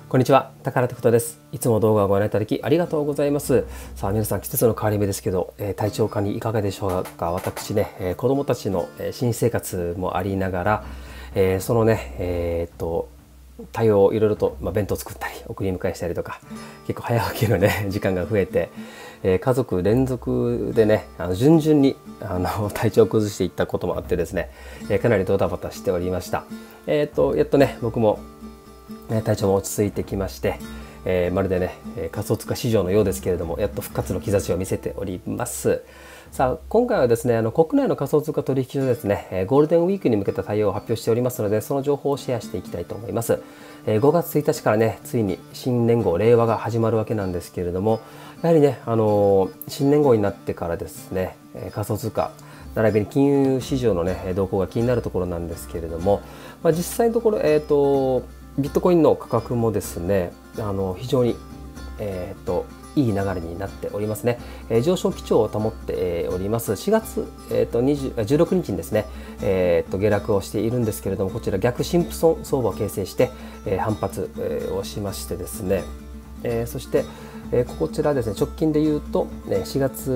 こんにちは、宝テクトです。いつも動画をご覧いただきありがとうございます。さあ皆さん、季節の変わり目ですけど、体調管理いかがでしょうか。私ね、子供たちの新生活もありながら、そのね、対応をいろいろと、弁当作ったり送り迎えしたりとか、結構早起きのね時間が増えて、家族連続でね順々に体調を崩していったこともあってですね、かなりドタバタしておりました。やっとね僕も体調も落ち着いてきまして、まるでね仮想通貨市場のようですけれども、やっと復活の兆しを見せております。さあ今回はですね国内の仮想通貨取引所ですね、ゴールデンウィークに向けた対応を発表しておりますので、その情報をシェアしていきたいと思います。5月1日からねついに新年号令和が始まるわけなんですけれども、やはりね新年号になってからですね仮想通貨並びに金融市場のね動向が気になるところなんですけれども、実際のところビットコインの価格もですね非常にいい流れになっておりますね。上昇基調を保っております。4月、16日にですね、下落をしているんですけれども、こちら逆シンプソン相場を形成して、反発、をしましてですね、そして、こちらですね直近でいうと4月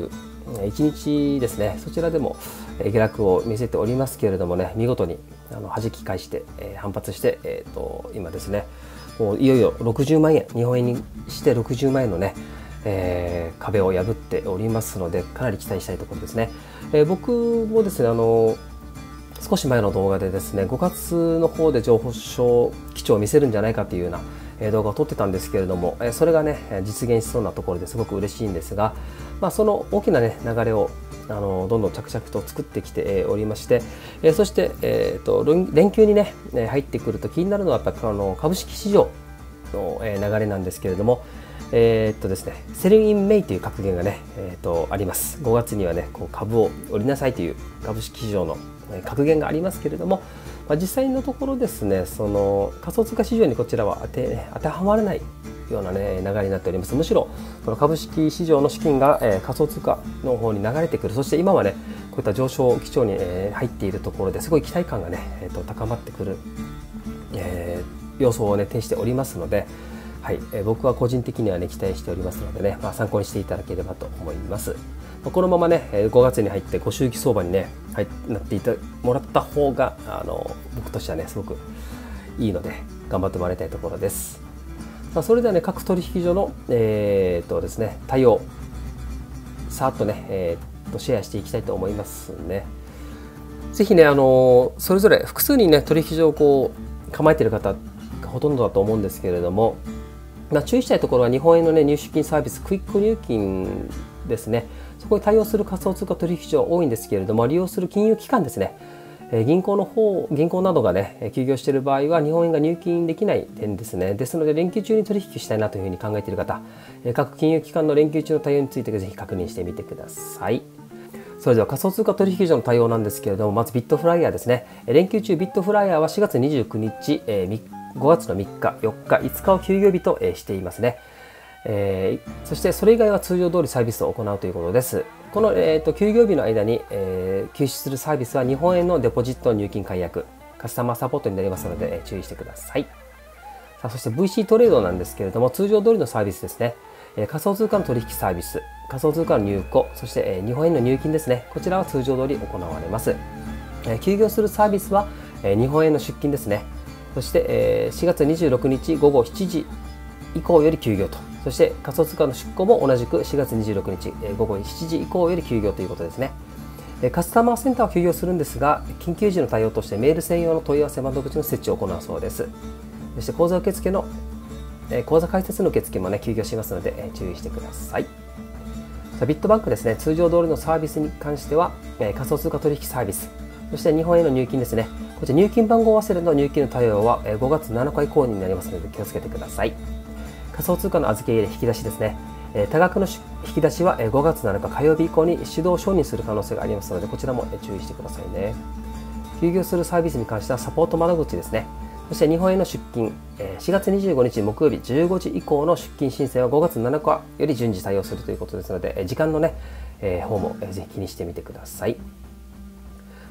21日ですね、そちらでも下落を見せておりますけれどもね、見事に弾き返して、反発して、今ですねもういよいよ60万円、日本円にして60万円のね、壁を破っておりますので、かなり期待したいところですね。僕もですね少し前の動画でですね5月の方で上昇基調を見せるんじゃないかというような動画を撮ってたんですけれども、それがね実現しそうなところですごく嬉しいんですが、その大きなね流れをどんどん着々と作ってきておりまして、そして、連休にね入ってくると気になるのはやっぱ株式市場の流れなんですけれども、ですね、セルインメイという格言がね、あります。5月にはねこう株を売りなさいという株式市場の格言がありますけれども、実際のところですねその仮想通貨市場にこちらは当てはまらないような、ね、流れになっております。むしろこの株式市場の資金が、仮想通貨の方に流れてくる。そして今はねこういった上昇基調に、入っているところですごい期待感がね、高まってくる、様相をね呈しておりますので、はい、僕は個人的にはね期待しておりますのでね、参考にしていただければと思います。このままね5月に入ってご祝儀相場にねなってもらった方が僕としてはねすごくいいので頑張ってもらいたいところです。それではね各取引所の、ですね対応さーっとね、シェアしていきたいと思いますね。ぜひねそれぞれ複数にね取引所をこう構えている方がほとんどだと思うんですけれども、注意したいところは日本円のね入出金サービスクイック入金ですね。そこに対応する仮想通貨取引所は多いんですけれども、利用する金融機関ですね、銀行などがね休業している場合は日本円が入金できない点ですね。ですので連休中に取引したいなというふうに考えている方、各金融機関の連休中の対応についてぜひ確認してみてください。それでは仮想通貨取引所の対応なんですけれども、まずビットフライヤーですね。連休中ビットフライヤーは4月29日、5月の3日、4日、5日を休業日としていますね。そしてそれ以外は通常通りサービスを行うということです。この、休業日の間に、休止するサービスは日本円のデポジット入金解約、カスタマーサポートになりますので、注意してください。そして VC トレードなんですけれども、通常通りのサービスですね。仮想通貨の取引サービス、仮想通貨の入庫、そして、日本円の入金ですね。こちらは通常通り行われます。休業するサービスは、日本円の出金ですね。そして、4月26日午後7時以降より休業と。そして仮想通貨の出庫も同じく4月26日午後7時以降より休業ということですね。カスタマーセンターは休業するんですが、緊急時の対応としてメール専用の問い合わせ窓口の設置を行うそうです。そして口座開設の受付もね休業しますので、注意してください。ビットバンクですね、通常通りのサービスに関しては、仮想通貨取引サービス、そして日本円の入金ですね。こちら入金番号忘れの入金の対応は5月7日以降になりますので気をつけてください。仮想通貨の預け入れ引き出しですね。多額の引き出しは5月7日火曜日以降に手動承認する可能性がありますので、こちらも注意してくださいね。休業するサービスに関してはサポート窓口ですね。そして日本円の出金、4月25日木曜日15時以降の出金申請は5月7日より順次対応するということですので、時間のね、方もぜひ気にしてみてください。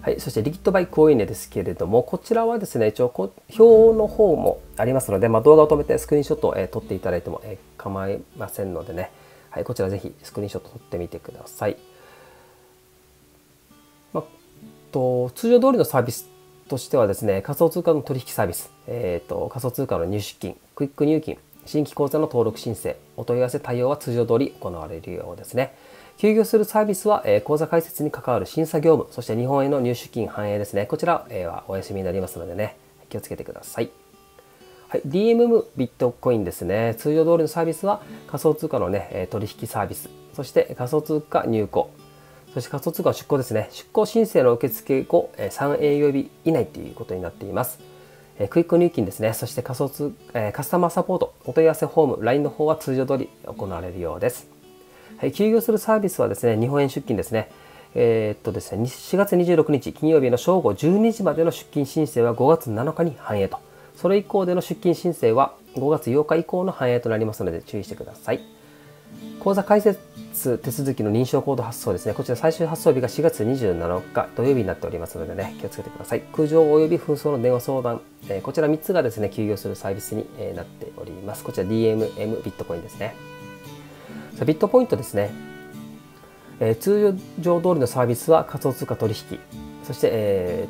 はい、そしてリキッドバイクオイネですけれども、こちらはですね、一応表の方もありますので、動画を止めてスクリーンショットを撮っていただいても構いませんのでね、はい、こちらぜひスクリーンショット撮ってみてください。通常通りのサービスとしてはですね、仮想通貨の取引サービス、仮想通貨の入出金、クイック入金、新規口座の登録申請、お問い合わせ対応は通常通り行われるようですね。休業するサービスは、口座開設に関わる審査業務、そして日本への入出金反映ですね。こちら、はお休みになりますのでね、気をつけてください。はい、DMM ビットコインですね。通常通りのサービスは仮想通貨のね、取引サービス、そして仮想通貨入庫、そして仮想通貨の出庫ですね。出庫申請の受付後、3営業日以内ということになっています。クイック入金ですね。そしてカスタマーサポート、お問い合わせフォーム、LINE の方は通常通り行われるようです。はい、休業するサービスはですね、日本円出金ですね。ですね、4月26日金曜日の正午12時までの出金申請は5月7日に反映と。それ以降での出金申請は5月8日以降の反映となりますので注意してください。口座開設手続きの認証コード発送ですね。こちら最終発送日が4月27日土曜日になっておりますのでね、気をつけてください。空上及び紛争の電話相談、こちら3つがですね、休業するサービスになっております。こちら DMM ビットコインですね。ビットポイントですね。通常通りのサービスは仮想通貨取引、そして、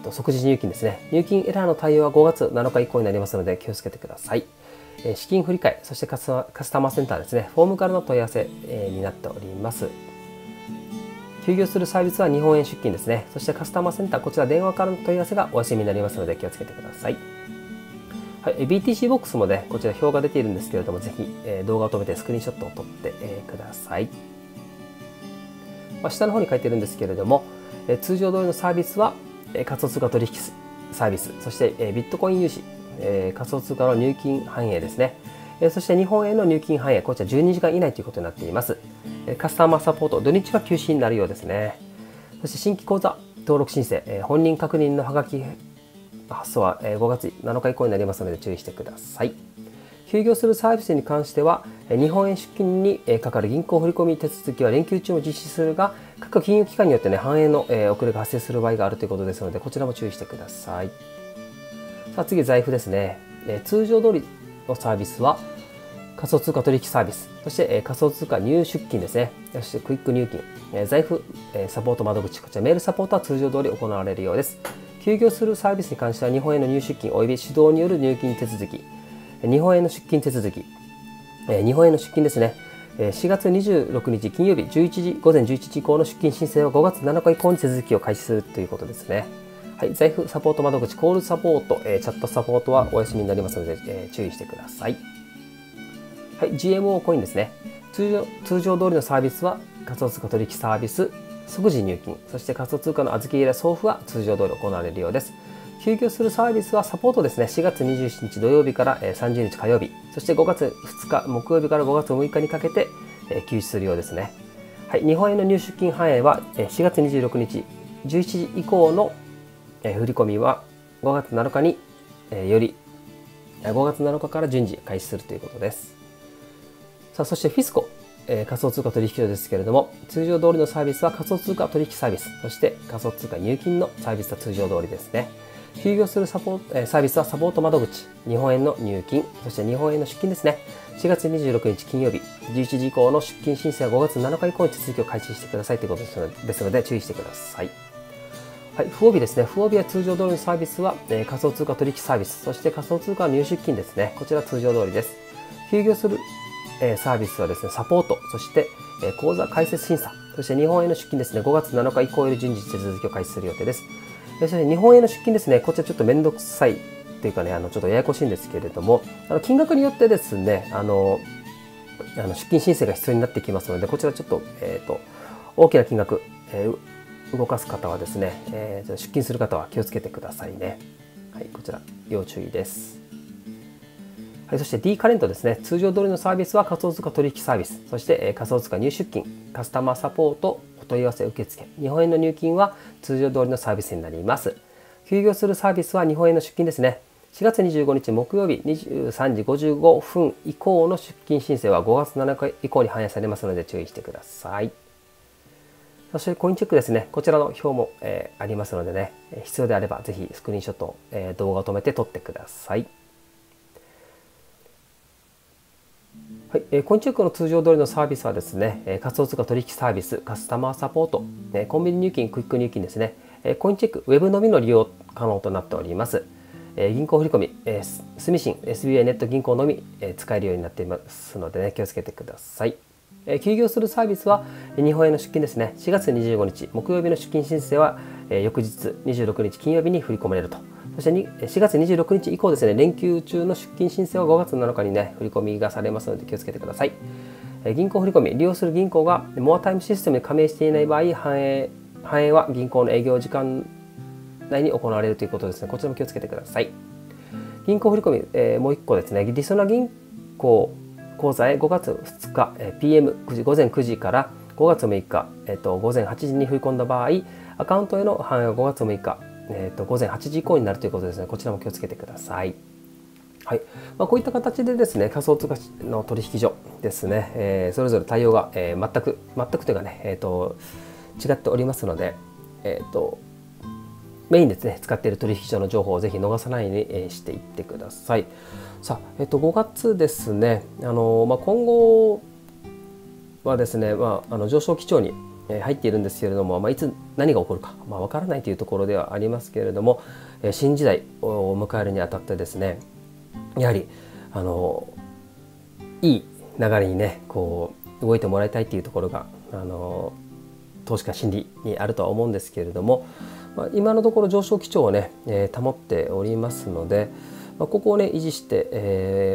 即時入金ですね。入金エラーの対応は5月7日以降になりますので気をつけてください。資金振替、そしてカスタマーセンターですね。フォームからの問い合わせになっております。休業するサービスは日本円出金ですね。そしてカスタマーセンター、こちら電話からの問い合わせがお休みになりますので気をつけてください。はい、BTC ボックスもね、こちら表が出ているんですけれども、ぜひ動画を止めてスクリーンショットを撮ってください。下の方に書いてるんですけれども、通常通りのサービスは仮想通貨取引サービス、そしてビットコイン融資、仮想通貨の入金反映ですね。そして日本への入金反映、こちら12時間以内ということになっています。カスタマーサポート、土日は休止になるようですね。そして新規口座登録申請、本人確認のハガキ発送は5月7日以降になりますので注意してください。休業するサービスに関しては、日本円出金にかかる銀行振込手続きは連休中も実施するが、各金融機関によってね、反映の遅れが発生する場合があるということですので、こちらも注意してください。さあ次、財布ですね。通常通りのサービスは仮想通貨取引サービス、そして仮想通貨入出金ですね。そしてクイック入金、財布サポート窓口、こちらメールサポートは通常通り行われるようです。休業するサービスに関しては日本への入出金及び手動による入金手続き、日本への出金手続き、日本への出金ですね。4月26日金曜日午前11時以降の出金申請は5月7日以降に手続きを開始するということですね。はい、財布サポート窓口、コールサポート、チャットサポートはお休みになりますので、注意してください。はい、GMO コインですね。通常通りのサービスは仮想通貨取引サービス、即時入金、そして仮想通貨の預け入れ送付は通常通り行われるようです。休業するサービスはサポートですね。4月27日土曜日から30日火曜日、そして5月2日木曜日から5月6日にかけて休止するようですね。はい、日本への入出金反映は4月26日11時以降の振込は5月7日に5月7日から順次開始するということです。さあ、そしてフィスコ、仮想通貨取引所ですけれども、通常通りのサービスは仮想通貨取引サービス、そして仮想通貨入金のサービスは通常通りですね。休業するサービスはサポート窓口、日本円の入金、そして日本円の出金ですね。4月26日金曜日11時以降の出金申請は5月7日以降に手続きを開始してくださいということですので注意してください。はい、不帯ですね。不帯は通常通りのサービスは仮想通貨取引サービス、そして仮想通貨入出金ですね。こちら通常通りです。休業するサービスはですね、サポート、そして口座開設審査、そして日本円の出金ですね、5月7日以降より順次手続きを開始する予定です。そして日本円の出金ですね、こちらちょっとめんどくさいっていうかね、ちょっとややこしいんですけれども、金額によってですね、出金申請が必要になってきますので、こちらちょっと、大きな金額、動かす方はですね、出金する方は気をつけてくださいね。はい、こちら要注意です。はい、そして D カレントですね。通常通りのサービスは仮想通貨取引サービス、そして仮想通貨入出金、カスタマーサポート、お問い合わせ受付、日本円の入金は通常通りのサービスになります。休業するサービスは日本円の出金ですね。4月25日木曜日23時55分以降の出金申請は5月7日以降に反映されますので注意してください。 そしてコインチェックですね、こちらの表も、ありますのでね、必要であればぜひスクリーンショット、動画を止めて撮ってください。はい、コインチェックの通常通りのサービスはですね、仮想通貨取引サービス、カスタマーサポート、コンビニ入金、クイック入金ですね、コインチェック、ウェブのみの利用可能となっております。銀行振込、住信、SBI ネット銀行のみ使えるようになっていますのでね、気をつけてください。休業するサービスは日本円の出金ですね、4月25日木曜日の出金申請は翌日26日金曜日に振り込まれると。そして4月26日以降ですね、連休中の出金申請は5月7日にね、振り込みがされますので気をつけてください。銀行振込、利用する銀行がモアタイムシステムに加盟していない場合、反映は銀行の営業時間内に行われるということですね。こちらも気をつけてください。銀行振込、もう1個ですね、りそな銀行口座へ5月2日 PM9 時午前9時から5月6日、午前8時に振り込んだ場合、アカウントへの反映は5月6日、午前8時以降になるということですね。こちらも気をつけてください。はい、こういった形でですね、仮想通貨の取引所ですね、それぞれ対応が、全くというかね、違っておりますので、メインでですね、使っている取引所の情報をぜひ逃さないようにしていってください。さあ、5月ですね、今後はですね、上昇基調に入っているんですけれども、いつ何が起こるかわからないというところではありますけれども、新時代を迎えるにあたってですね、やはりいい流れにね、こう動いてもらいたいというところが投資家心理にあるとは思うんですけれども、今のところ上昇基調をね、保っておりますので、ここをね維持して、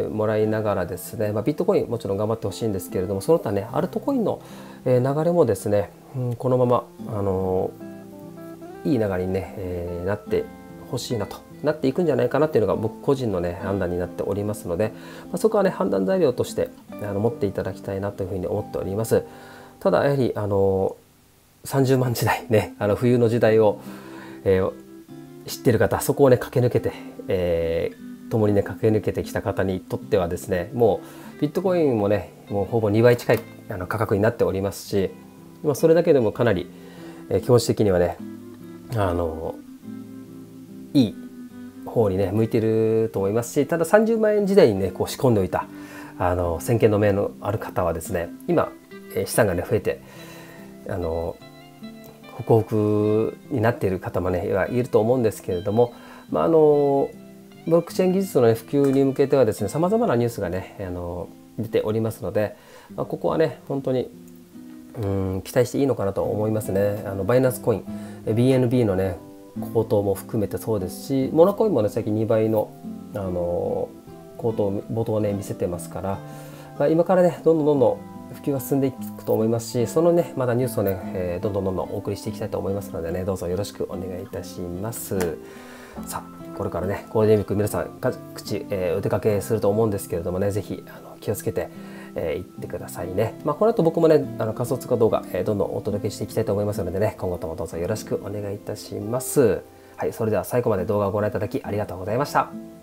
もらいながらですね、ビットコインもちろん頑張ってほしいんですけれども、その他ねアルトコインの、流れもですね、このままいい流れにね、なってほしいなとなっていくんじゃないかなっていうのが僕個人のね判断になっておりますので、そこはね判断材料として持っていただきたいなというふうに思っております。ただやはり30万時代ね、冬の時代を、知っている方、そこをね駆け抜けて、共にね駆け抜けてきた方にとってはですね、もうビットコインもねもうほぼ2倍近い価格になっておりますし、それだけでもかなり、気持ち的にはねいい方にね向いていると思いますし、ただ30万円時代にねこう仕込んでおいた先見の明のある方はですね、今資産がね増えてホクホクになっている方もねいると思うんですけれども、ブロックチェーン技術の、ね、普及に向けてはですね、さまざまなニュースがね出ておりますので、ここはね本当に期待していいのかなと思いますね。バイナンスコイン BNB のね高騰も含めてそうですし、モナコインもね最近2倍の、高騰冒頭をね見せてますから、今からねどんどん普及が進んでいくと思いますし、そのねまだニュースをね、どんどんお送りしていきたいと思いますのでね、どうぞよろしくお願いいたします。さあ、これからねゴールデンウィーク皆さん各地、お出かけすると思うんですけれどもね、ぜひ気をつけて行ってくださいね。この後僕もね仮想通貨動画、どんどんお届けしていきたいと思いますのでね、今後ともどうぞよろしくお願いいたします。はい、それでは最後まで動画をご覧いただきありがとうございました。